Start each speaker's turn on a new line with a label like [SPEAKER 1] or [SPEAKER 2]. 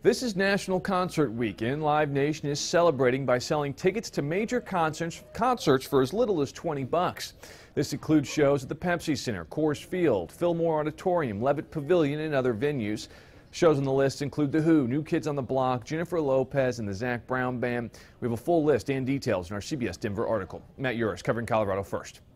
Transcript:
[SPEAKER 1] This is National Concert Weekend. Live Nation is celebrating by selling tickets to major concerts for as little as $20. This includes shows at the Pepsi Center, Coors Field, Fillmore Auditorium, Levitt Pavilion, and other venues. Shows on the list include The Who, New Kids on the Block, Jennifer Lopez, and the Zac Brown Band. We have a full list and details in our CBS Denver article. Matt Yurus covering Colorado First.